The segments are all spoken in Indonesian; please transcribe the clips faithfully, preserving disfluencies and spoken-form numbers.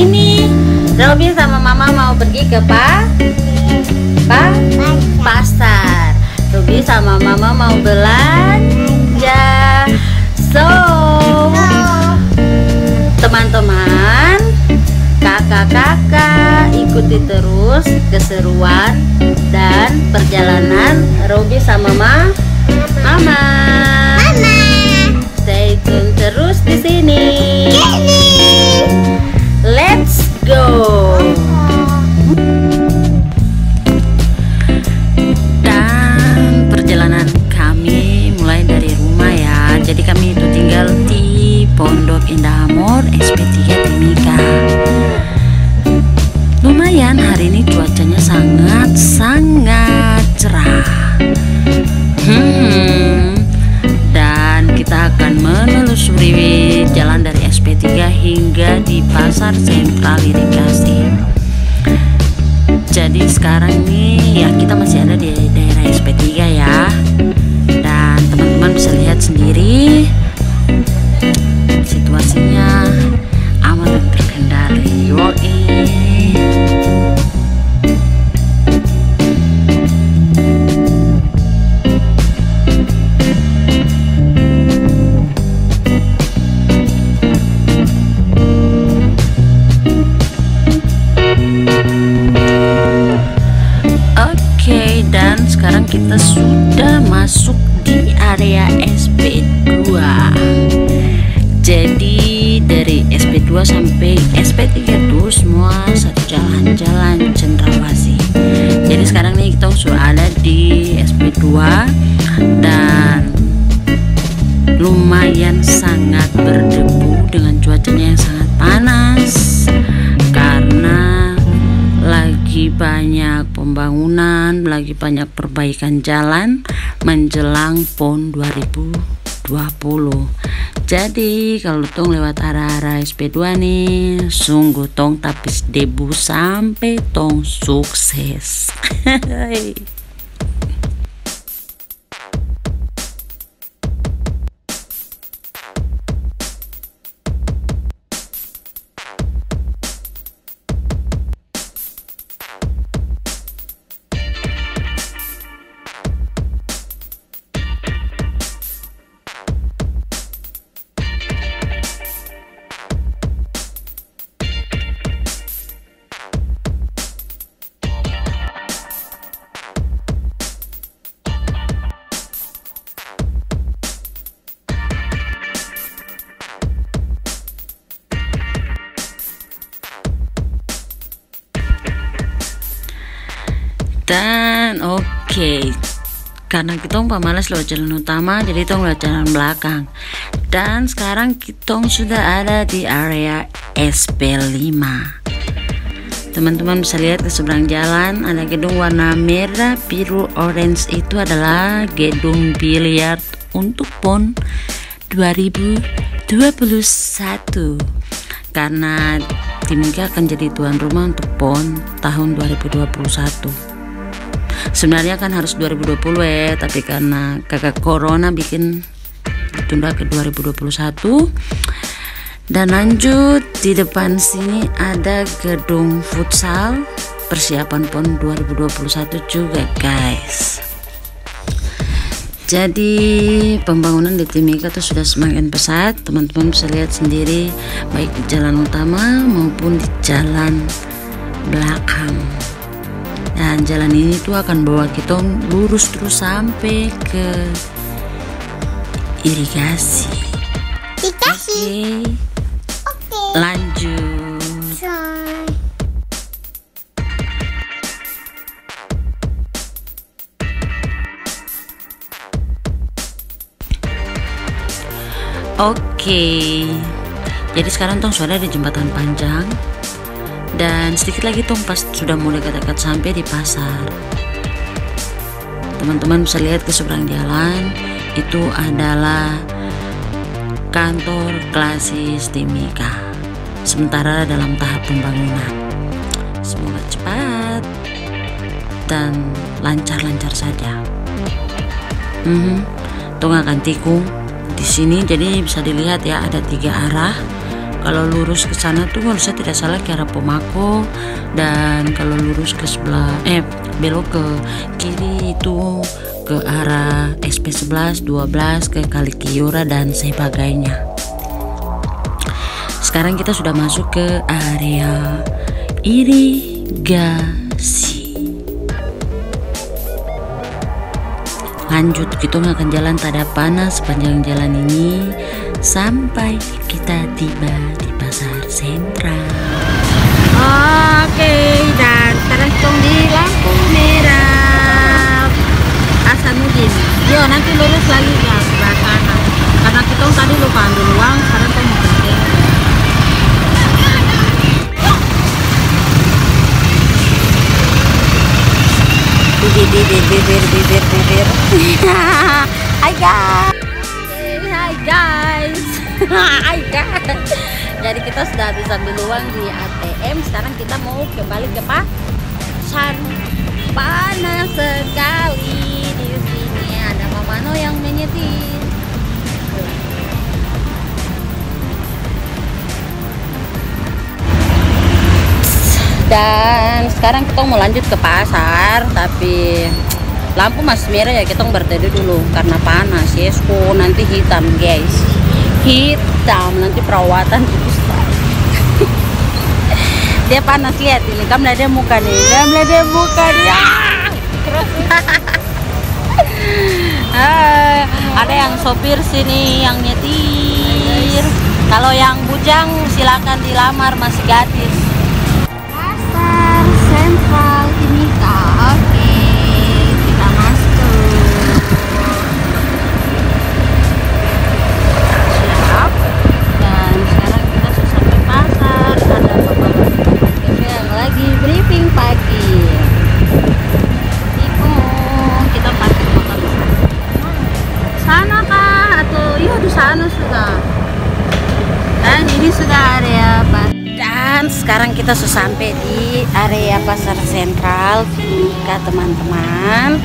ini Robby sama Mama mau pergi ke pa, pa, pasar. Robby sama Mama mau belanja. So, teman-teman, kakak-kakak, ikuti terus keseruan dan perjalanan Robby sama Ma, Mama. Mama. Stay tune terus di sini. Let's go. Dan perjalanan kami mulai dari rumah ya. Jadi kami itu tinggal di Pondok Indah Amor S P tiga Timika. Lumayan hari ini cuacanya sangat-sangat cerah. Hmm. Dan kita akan menelusuri jalan dari S P tiga hingga di Pasar Sentral Irigasi. Jadi sekarang ini ya kita masih ada di daerah S P tiga ya. Dan teman-teman bisa lihat sendiri situasinya aman dan terkendali. Yoi. Dan sekarang kita sudah masuk di area S P dua. Jadi dari S P dua sampai S P tiga itu semua satu jalan-jalan Cendrawasih. Jadi sekarang nih kita sudah ada di S P dua dan lumayan sangat berdebu dengan cuacanya yang sangat panas karena lagi banyak pembangunan, lagi banyak perbaikan jalan menjelang PON dua ribu dua puluh. Jadi kalau tong lewat arah-arah S P dua nih, sungguh tong tapis debu sampai tong sukses. Dan oke okay. Karena kita pamalas lewat jalan utama, jadi kita lewat jalan belakang. Dan sekarang kita sudah ada di area S P lima. Teman-teman bisa lihat ke seberang jalan ada gedung warna merah, biru, orange. Itu adalah gedung biliar untuk PON dua ribu dua puluh satu. Karena Timika akan jadi tuan rumah untuk PON tahun dua ribu dua puluh satu. Sebenarnya kan harus dua ribu dua puluh ya, tapi karena kakak corona bikin ditunda ke dua ribu dua puluh satu. Dan lanjut di depan sini ada gedung futsal persiapan PON dua ribu dua puluh satu juga guys. Jadi pembangunan di Timika itu sudah semakin pesat, teman-teman bisa lihat sendiri baik di jalan utama maupun di jalan belakang. Dan jalan ini tuh akan bawa kita lurus terus sampai ke irigasi. Irigasi. Oke. Oke. Lanjut. Sorry. Oke. Jadi sekarang tong sudah di jembatan panjang. Dan sedikit lagi tong pas sudah mulai dekat-dekat sampai di pasar. Teman-teman bisa lihat ke seberang jalan itu adalah kantor Klasis Timika. Sementara dalam tahap pembangunan. Semoga cepat dan lancar-lancar saja. Hmm, tong akan tikung di sini, jadi bisa dilihat ya ada tiga arah Kalau lurus ke sana tuh kalau saya tidak salah ke arah Pomako, dan kalau lurus ke sebelah eh belok ke kiri itu ke arah S P sebelas, dua belas, ke Kali Kiora dan sebagainya. Sekarang kita sudah masuk ke area irigasi. Lanjut, kita akan jalan tada panas sepanjang jalan ini sampai kita tiba di pasar sentral. Oke, dan sekarang kita di lampu merah Hasanuddin. Yo, nanti lurus lagi ya sebelah sana. Karena kita tadi lupa ambil uang, sekarang kita mau pergi. Bibir bibir bibir bibir bibir. Hai guys. Hai guys. Hai guys. Jadi kita sudah bisa ambil uang di A T M. Sekarang kita mau kembali ke pasar. Panas sekali di sini. Ada Mamano yang menyetir. Dan sekarang kita mau lanjut ke pasar, tapi lampu masih merah ya, kita berteduh dulu karena panas. Yes, oh, nanti hitam guys, hitam nanti perawatan susah. Dia panas, lihat ini, kamu lihat dia muka nih, kamu lihat dia muka dia. Ah, ada yang sopir sini yang nyetir. Kalau yang bujang silakan dilamar, masih gratis. Sentral Timika. Oke, kita masuk. Siap. Dan sekarang kita sudah sampai pasar. Ada bapak-bapak yang lagi briefing pagi. Ibu, kita parkir motor di sana. Sana kah? Atau iya di sana sudah. Dan ini sudah area pasar. Dan sekarang kita sudah sampai di area pasar sentral Timika, teman-teman.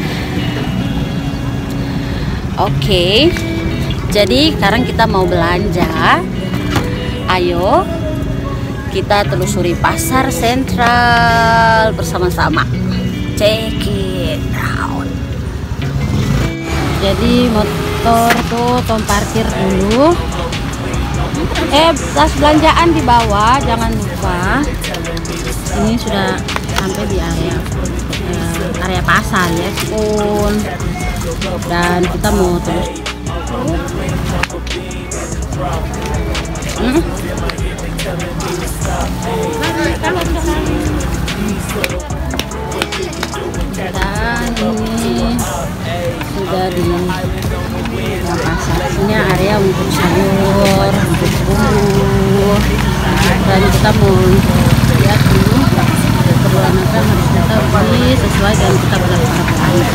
Oke, jadi sekarang kita mau belanja. Ayo kita telusuri pasar sentral bersama-sama. Check it out. Jadi motor tuh tom parkir dulu. Eh, tas belanjaan di bawah, jangan lupa. Ini sudah sampai di area eh, area pasar ya, pun. Dan kita mau terus. Hmm? Dan ini sudah di pasar. Ini area untuk sayur, untuk bumbu, dan kita mau lihat dulu keperluan apa yang harus kita beli sesuai dan kita berdasarkan.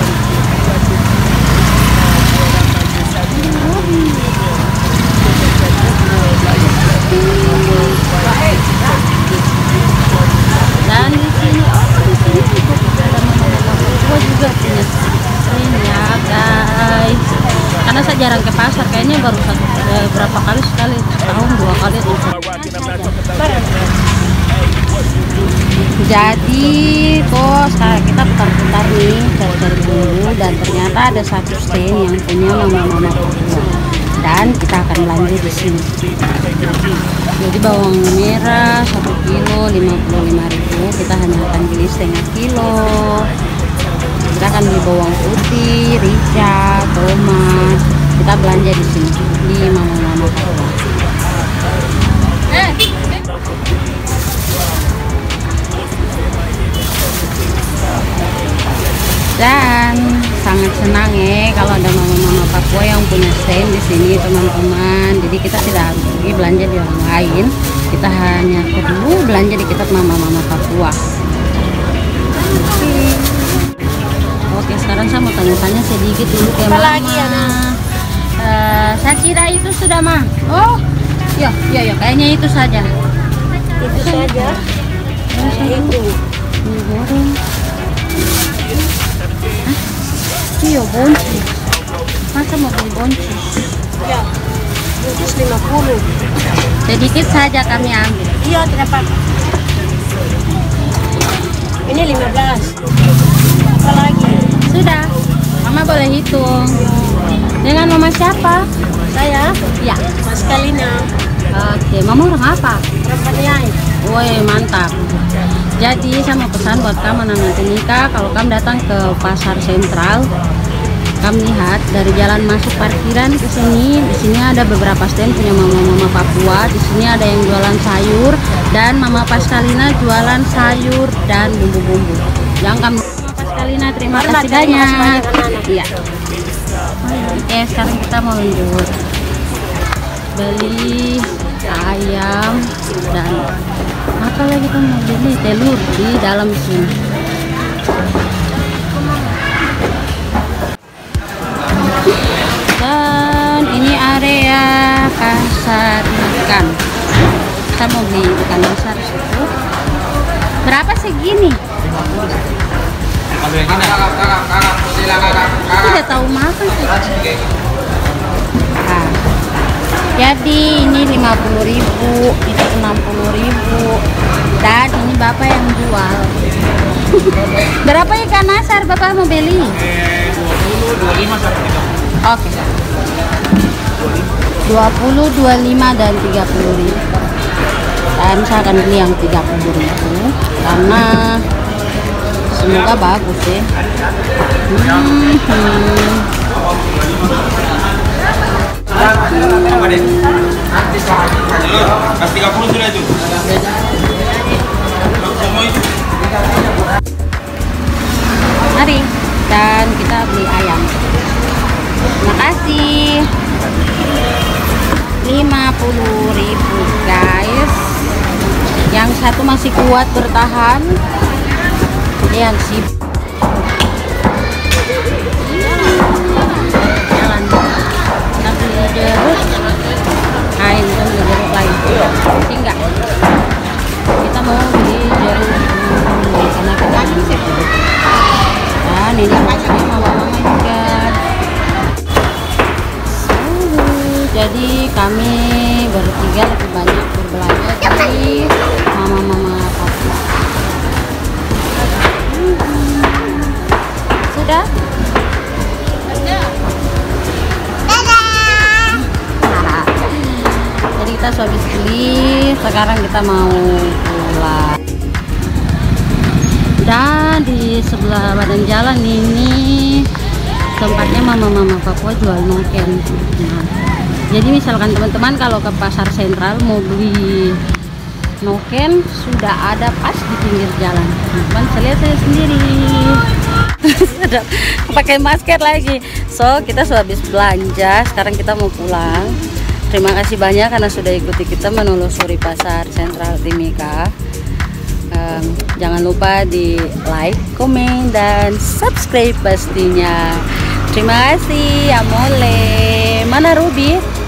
Dan di sini, oh di sini juga ada mama-mama juga punya ini ya guys. Karena saya jarang ke pasar, kayaknya baru satu eh, berapa kali sekali, setahun dua kali atau jadi kok sekarang kita putar-putar nih cari-cari dulu, dan ternyata ada satu stand yang punya mama-mama Papua, dan kita akan belanja di sini. Jadi bawang merah satu kilo lima puluh lima ribu, kita hanya akan beli setengah kilo. Kita akan beli bawang putih, rica, tomat. Kita belanja di sini di mama-mama Papua. Dan sangat senang ya kalau ada mama-mama Papua yang punya stand di sini, teman-teman. Jadi kita tidak harus pergi belanja di orang lain, kita hanya perlu belanja di kita mama-mama Papua. Oke. Oke, sekarang saya mau tanya-tanya sedikit dulu ke mama. Lagi ya, uh, saya kira itu sudah mah. Oh, ya, ya, ya, kayaknya itu saja. Itu saja. Nah, itu. Mie goreng. Iya, boncis. Masa mau beli boncis? Ya. bungkus lima puluh. Sedikit saja kami ambil. Iya, tidak apa-apa. Ini lima belas. Apa lagi? Sudah, Mama boleh hitung. Dengan Mama siapa? Saya, Ya. Mas Kalina. Oke, Mama orang apa? Rampaniai. Woi, mantap. Jadi saya mau pesan buat kamu anak nanti nikah, kalau kamu datang ke pasar sentral, kamu lihat dari jalan masuk parkiran ke sini. Di sini ada beberapa stand punya mama-mama Papua. Di sini ada yang jualan sayur dan Mama Paskalina jualan sayur dan bumbu-bumbu. Yang kamu Mama Paskalina, terima Hormat, kasih terima kasih banyak. banyak, anak-anak. Iya. Oke, sekarang kita mau lanjut beli ayam dan apa lagi tuh mau beli telur di dalam sini. Dan ini area pasar ikan. Kita mau beli ikan besar situ. Berapa segini? Kalau yang ini kakak, kakak, kakak, silakan kakak, kakak. Tidak tahu makan sih. Nah, jadi ini lima puluh ribu, itu enam puluh ribu, dan ini bapak yang jual. Berapa ikan asar bapak mau beli? dua puluh, dua puluh lima sampai tiga puluh. Oke. dua puluh, dua puluh lima dan tiga puluh ribu. Dan saya akan beli yang tiga puluh ribu karena semoga bagus ya. Hmm, hmm. Apa deh? Telur, kasih tiga puluh sudah itu. Semua itu. Mari, dan kita beli ayam. Terima kasih. lima puluh ribu guys. Yang satu masih kuat bertahan. Yang sibuk. Jalan. Kita beli jeruk. Kain itu beli jeruk lain. Enggak. Kita mau beli jeruk dulu karena kita dan ini maksudnya mama-mama juga. Jadi kami bertiga lebih banyak berbelanja di mama-mama Papua. Sudah? Dadah. Jadi kita sudah habis beli, sekarang kita mau pulang. Dan di sebelah badan jalan ini tempatnya mama-mama Papua jual noken. Nah, jadi misalkan teman-teman kalau ke pasar sentral mau beli noken sudah ada pas di pinggir jalan. Teman saya lihat saya sendiri. Sudah pakai masker lagi. So kita sudah habis belanja. Sekarang kita mau pulang. Terima kasih banyak karena sudah ikuti kita menelusuri pasar sentral Timika. Um, jangan lupa di like, komen, dan subscribe pastinya. Terima kasih. Amole. Mana Ruby?